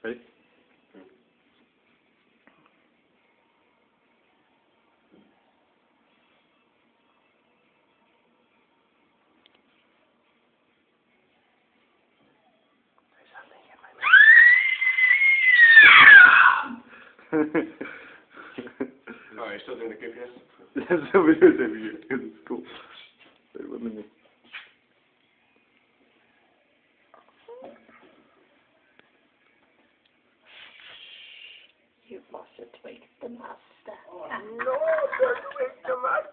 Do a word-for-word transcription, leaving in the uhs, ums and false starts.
Ready? Oh, you're still doing the G P S? Yes, I'm doing it because it's cool. Wait one minute. You mustn't wake the master. Oh, no, don't wake the master.